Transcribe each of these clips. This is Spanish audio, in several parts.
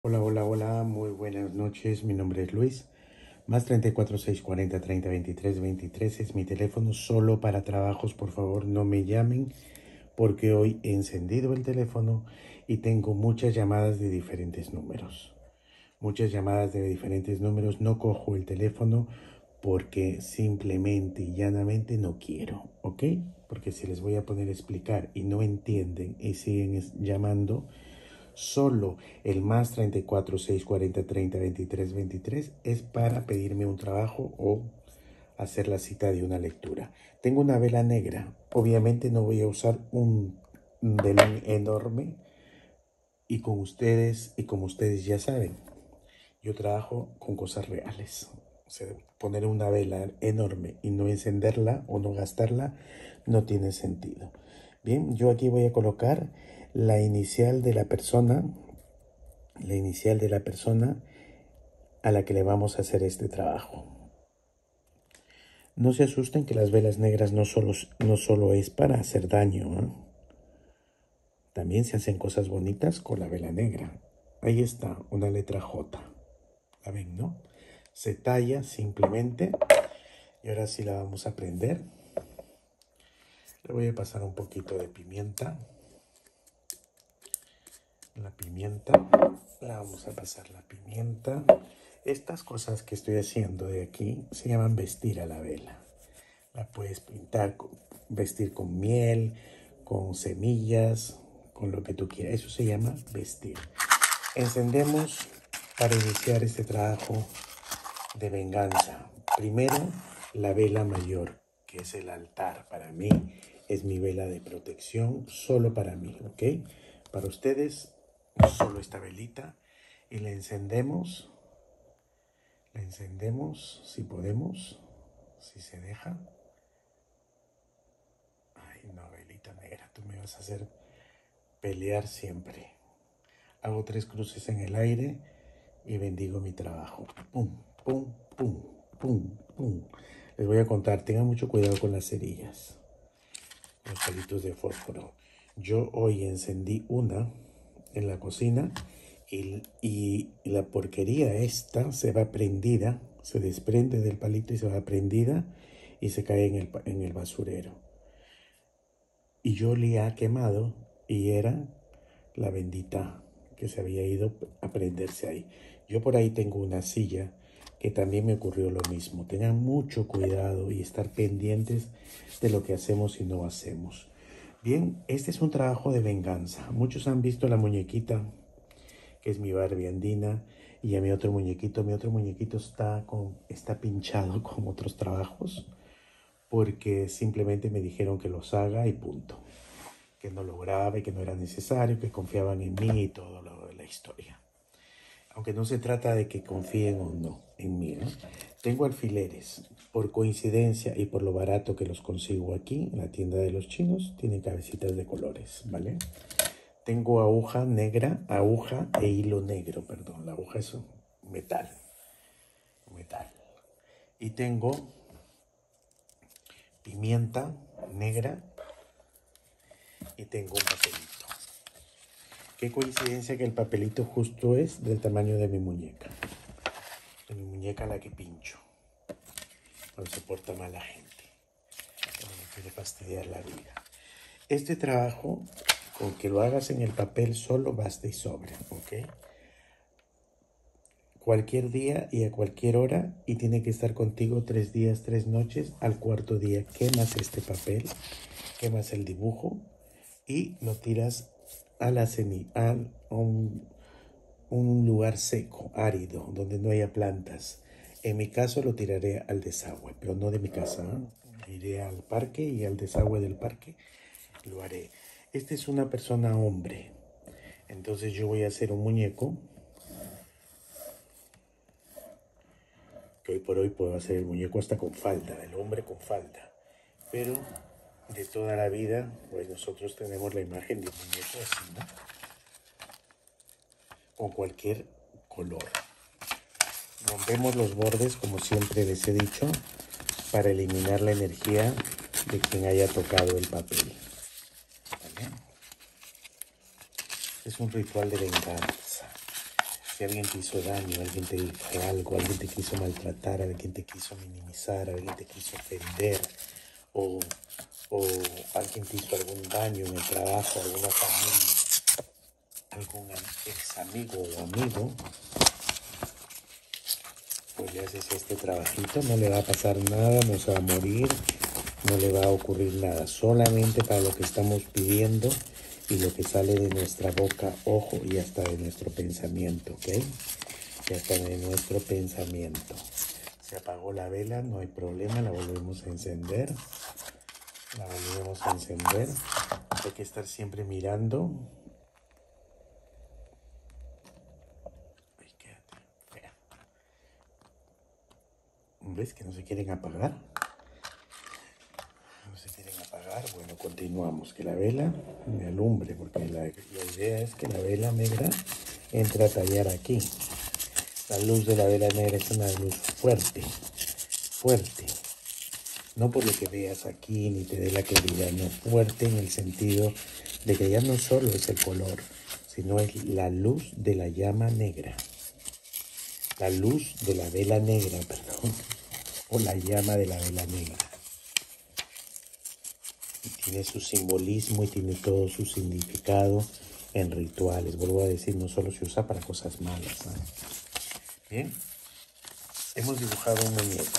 Hola, hola, hola, muy buenas noches. Mi nombre es Luis. Más 34 640 30 23 23 es mi teléfono solo para trabajos. Por favor, no me llamen porque hoy he encendido el teléfono y tengo muchas llamadas de diferentes números. Muchas llamadas de diferentes números. No cojo el teléfono porque simplemente y llanamente no quiero, ¿ok? Porque si les voy a poner a explicar y no entienden y siguen llamando, solo el más 34 640 30 23 23 es para pedirme un trabajo o hacer la cita de una lectura. Tengo una vela negra. Obviamente no voy a usar un velón enorme y con ustedes, y como ustedes ya saben, yo trabajo con cosas reales. O sea, poner una vela enorme y no encenderla o no gastarla no tiene sentido. Bien, yo aquí voy a colocar la inicial de la persona a la que le vamos a hacer este trabajo. No se asusten que las velas negras no solo es para hacer daño, ¿eh? También se hacen cosas bonitas con la vela negra. Ahí está, una letra J. ¿La ven, no? Se talla simplemente. Y ahora sí la vamos a prender. Le voy a pasar un poquito de pimienta. La vamos a pasar la pimienta. Estas cosas que estoy haciendo de aquí se llaman vestir a la vela. La puedes pintar, vestir con miel, con semillas, con lo que tú quieras. Eso se llama vestir. Encendemos para iniciar este trabajo de venganza. Primero, la vela mayor, que es el altar. Para mí es mi vela de protección, solo para mí, ¿ok? Para ustedes, solo esta velita. Y la encendemos si podemos, si se deja. Ay, no, velita negra, tú me vas a hacer pelear siempre. Hago 3 cruces en el aire y bendigo mi trabajo. Pum, pum, pum, pum, pum. Les voy a contar, tengan mucho cuidado con las cerillas, los palitos de fósforo. Yo hoy encendí una en la cocina y la porquería esta se va prendida, se desprende del palito y se va prendida y se cae en el basurero. Y yo le ha quemado y era la bendita que se había ido a prenderse ahí. Yo por ahí tengo una silla que también me ocurrió lo mismo. Tengan mucho cuidado y estar pendientes de lo que hacemos y no hacemos. Bien, este es un trabajo de venganza. Muchos han visto la muñequita, que es mi Barbie andina, y a mi otro muñequito. Mi otro muñequito está pinchado con otros trabajos porque simplemente me dijeron que los haga y punto. Que no lo grabe, que no era necesario, que confiaban en mí y todo lo de la historia. Aunque no se trata de que confíen o no en mí, ¿no? Tengo alfileres. Por coincidencia y por lo barato que los consigo aquí en la tienda de los chinos, tienen cabecitas de colores, ¿vale? Tengo aguja negra, aguja e hilo negro, perdón. La aguja es metal. Y tengo pimienta negra y tengo un papelito. Qué coincidencia que el papelito justo es del tamaño de mi muñeca. De mi muñeca a la que pincho. Cuando se porta mal la gente. Cuando me quiere fastidiar la vida. Este trabajo, con que lo hagas en el papel solo, basta y sobra, ¿ok? Cualquier día y a cualquier hora, y tiene que estar contigo 3 días, 3 noches. Al cuarto día quemas este papel, quemas el dibujo y lo tiras a un lugar seco, árido, donde no haya plantas. En mi caso lo tiraré al desagüe, pero no de mi casa, ¿eh? Iré al parque y al desagüe del parque lo haré. Este es una persona hombre, entonces yo voy a hacer un muñeco que hoy por hoy puedo hacer el muñeco hasta con falda, el hombre con falda, pero de toda la vida pues nosotros tenemos la imagen de un muñeco así, ¿no? Con cualquier color. Rompemos los bordes, como siempre les he dicho, para eliminar la energía de quien haya tocado el papel. ¿Vale? Es un ritual de venganza. Si alguien te hizo daño, alguien te dijo algo, alguien te quiso maltratar, alguien te quiso minimizar, alguien te quiso ofender, o, o alguien te hizo algún daño en el trabajo, alguna familia, algún ex amigo o amigo, pues le haces este trabajito, no le va a pasar nada, no se va a morir, no le va a ocurrir nada, solamente para lo que estamos pidiendo y lo que sale de nuestra boca, ojo, y hasta de nuestro pensamiento, ¿ok? Y hasta de nuestro pensamiento. Se apagó la vela, no hay problema, la volvemos a encender. La volvemos a encender. Hay que estar siempre mirando. Ay, quédate. Espera. ¿Ves que no se quieren apagar? No se quieren apagar. Bueno, continuamos. Que la vela me alumbre, porque la idea es que la vela negra entre a tallar aquí. La luz de la vela negra es una luz fuerte, fuerte. No por lo que veas aquí ni te dé la claridad, no, fuerte en el sentido de que ya no solo es el color, sino es la luz de la llama negra. La luz de la vela negra, perdón, o la llama de la vela negra. Y tiene su simbolismo y tiene todo su significado en rituales. Vuelvo a decir, no solo se usa para cosas malas, ¿no? Bien, hemos dibujado un muñeco.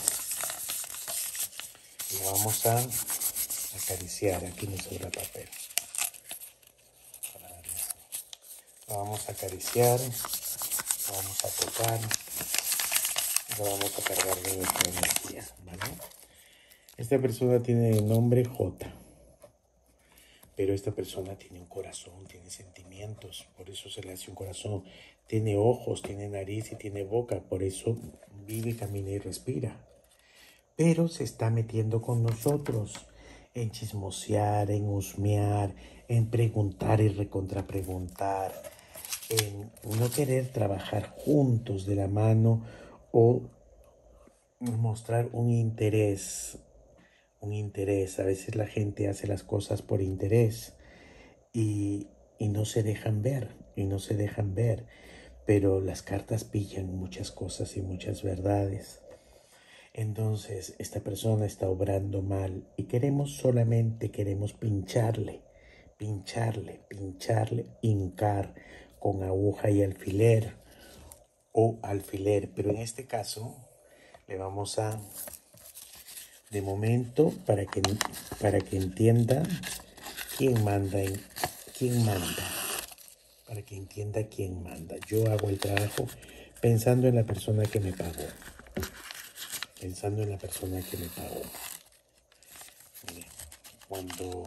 Lo vamos a acariciar. Aquí me sobra papel. Lo vamos a acariciar, lo vamos a tocar, lo vamos a cargar de nuestra energía, ¿vale? Esta persona tiene el nombre J, pero esta persona tiene un corazón, tiene sentimientos, por eso se le hace un corazón. Tiene ojos, tiene nariz y tiene boca, por eso vive, camina y respira. Pero se está metiendo con nosotros en chismosear, en husmear, en preguntar y recontrapreguntar, en no querer trabajar juntos de la mano o mostrar un interés. A veces la gente hace las cosas por interés y no se dejan ver, pero las cartas pillan muchas cosas y muchas verdades. Entonces, esta persona está obrando mal y queremos pincharle, hincar con aguja y alfiler o alfiler. Pero en este caso, le vamos a, de momento, para que entienda quién manda, para que entienda quién manda. Yo hago el trabajo pensando en la persona que me pagó. Mire, cuando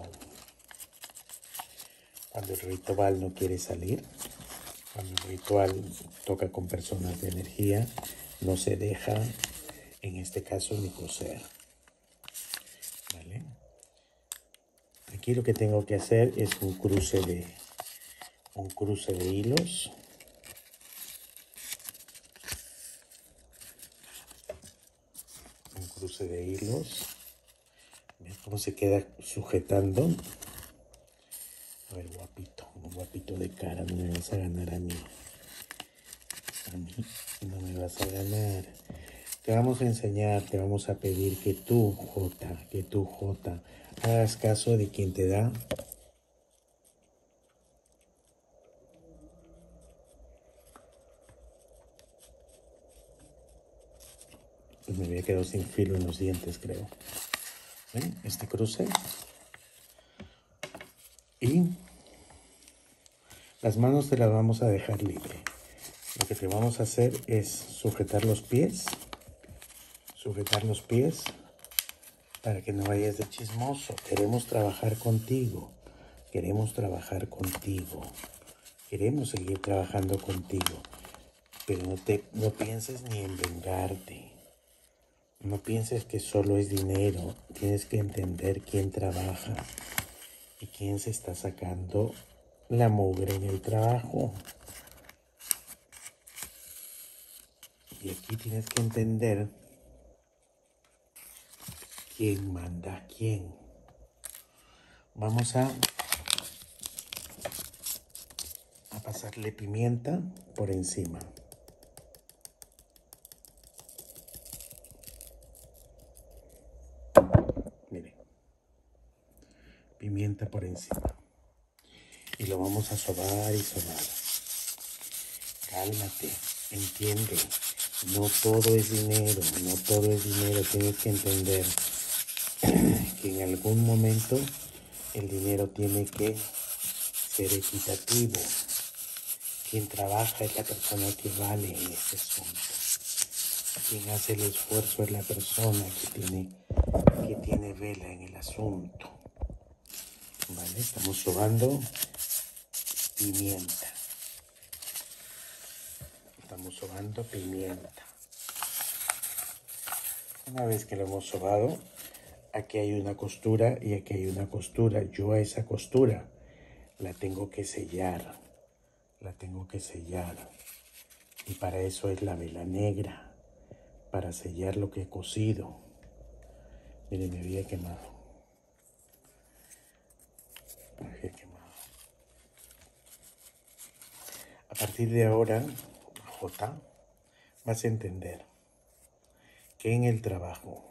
el ritual no quiere salir, cuando el ritual toca con personas de energía, no se deja, en este caso, ni coser. ¿Vale? Aquí lo que tengo que hacer es un cruce de hilos. ¿Ves cómo se queda sujetando? A ver, guapito, un guapito de cara, no me vas a ganar a mí. A mí no me vas a ganar. Te vamos a enseñar, te vamos a pedir que tú, J, hagas caso de quien te da. Pues me había quedado sin filo en los dientes, creo. ¿Ven? Este cruce. Y las manos te las vamos a dejar libre. Lo que te vamos a hacer es sujetar los pies para que no vayas de chismoso. Queremos trabajar contigo, queremos seguir trabajando contigo, pero no pienses ni en vengarte, no pienses que solo es dinero. Tienes que entender quién trabaja y quién se está sacando la mugre en el trabajo. Y aquí tienes que entender quién manda a quién. Vamos a pasarle pimienta por encima. pimienta por encima. Y lo vamos a sobar y sobar. Cálmate, entiende. No todo es dinero, no todo es dinero. Tienes que entender que en algún momento el dinero tiene que ser equitativo. Quien trabaja es la persona que vale en este asunto. Quien hace el esfuerzo es la persona que tiene vela en el asunto. Vale, estamos sobando pimienta. Estamos sobando pimienta. Una vez que lo hemos sobado, aquí hay una costura y aquí hay una costura. Yo a esa costura la tengo que sellar. La tengo que sellar. Y para eso es la vela negra. Para sellar lo que he cocido. Miren, me había quemado. Me había quemado. A partir de ahora, J, vas a entender que en el trabajo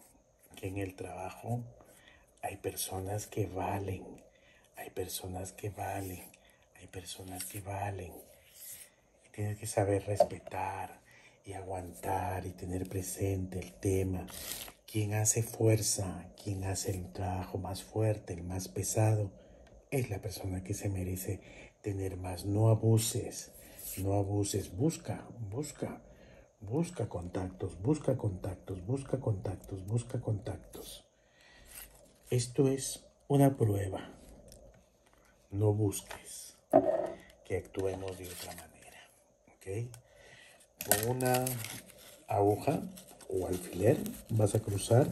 hay personas que valen, hay personas que valen, hay personas que valen. Y tienes que saber respetar y aguantar y tener presente el tema. Quien hace fuerza, quien hace el trabajo más fuerte, el más pesado, es la persona que se merece tener más. No abuses, no abuses. Busca contactos, busca contactos, busca contactos, busca contactos. Esto es una prueba. No busques que actuemos de otra manera, ¿ok? Con una aguja o alfiler vas a cruzar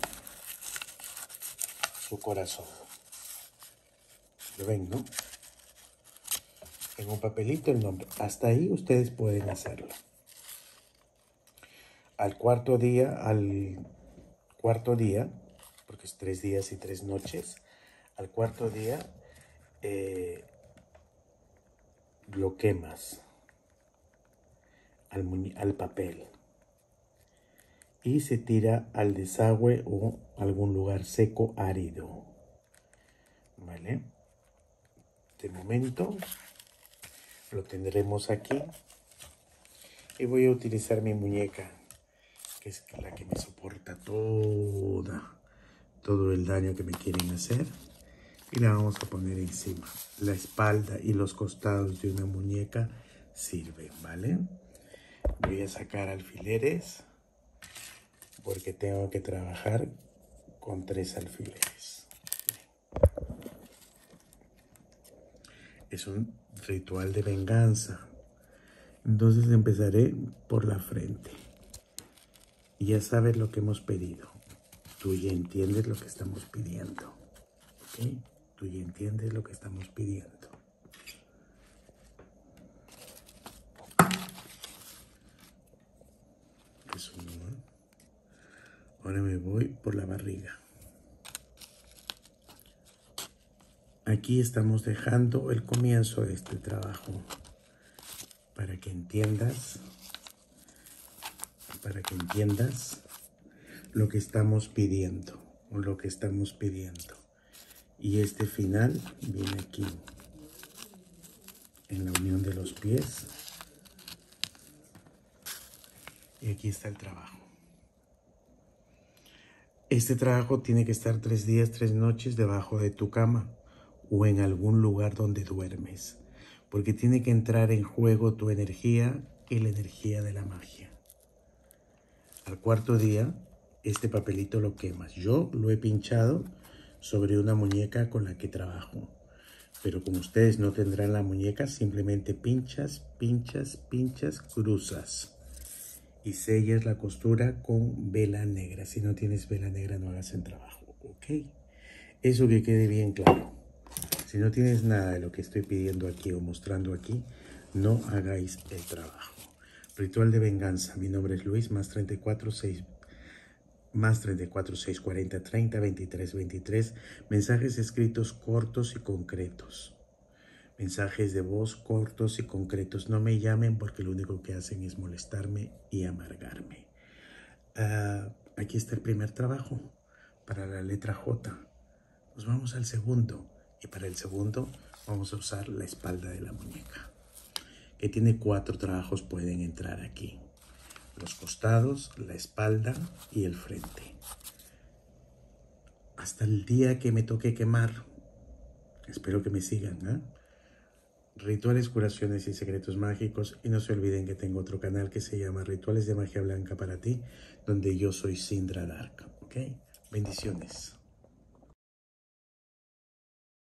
su corazón. ¿Lo ven, no? En un papelito el nombre. Hasta ahí ustedes pueden hacerlo. Al cuarto día, porque es 3 días y 3 noches, al cuarto día lo quemas al papel y se tira al desagüe o algún lugar seco, árido. ¿Vale? De momento lo tendremos aquí y voy a utilizar mi muñeca, que es la que me soporta todo el daño que me quieren hacer, y la vamos a poner encima. La espalda y los costados de una muñeca sirven, ¿vale? Voy a sacar alfileres porque tengo que trabajar con 3 alfileres. Es un ritual de venganza. Entonces empezaré por la frente. Y ya sabes lo que hemos pedido. Tú ya entiendes lo que estamos pidiendo. ¿Ok? Tú ya entiendes lo que estamos pidiendo. Eso, ¿no? Ahora me voy por la barriga. Aquí estamos dejando el comienzo de este trabajo para que entiendas lo que estamos pidiendo o lo que estamos pidiendo. Y este final viene aquí, en la unión de los pies. Y aquí está el trabajo. Este trabajo tiene que estar 3 días, 3 noches debajo de tu cama o en algún lugar donde duermes, porque tiene que entrar en juego tu energía y la energía de la magia. Al cuarto día, este papelito lo quemas. Yo lo he pinchado sobre una muñeca con la que trabajo, pero como ustedes no tendrán la muñeca, simplemente pinchas, cruzas y sellas la costura con vela negra. Si no tienes vela negra, no hagas el trabajo, ¿ok? Eso que quede bien claro. Si no tienes nada de lo que estoy pidiendo aquí o mostrando aquí, no hagáis el trabajo. Ritual de venganza. Mi nombre es Luis, más 34 640 30 23 23. Mensajes escritos cortos y concretos. Mensajes de voz cortos y concretos. No me llamen porque lo único que hacen es molestarme y amargarme. Aquí está el primer trabajo para la letra J. Nos vamos al segundo Y para el segundo vamos a usar la espalda de la muñeca, que tiene 4 trabajos, pueden entrar aquí. Los costados, la espalda y el frente. Hasta el día que me toque quemar. Espero que me sigan, ¿eh? Rituales, curaciones y secretos mágicos. Y no se olviden que tengo otro canal que se llama Rituales de Magia Blanca para ti, donde yo soy Sindra Dark, ¿ok? Bendiciones.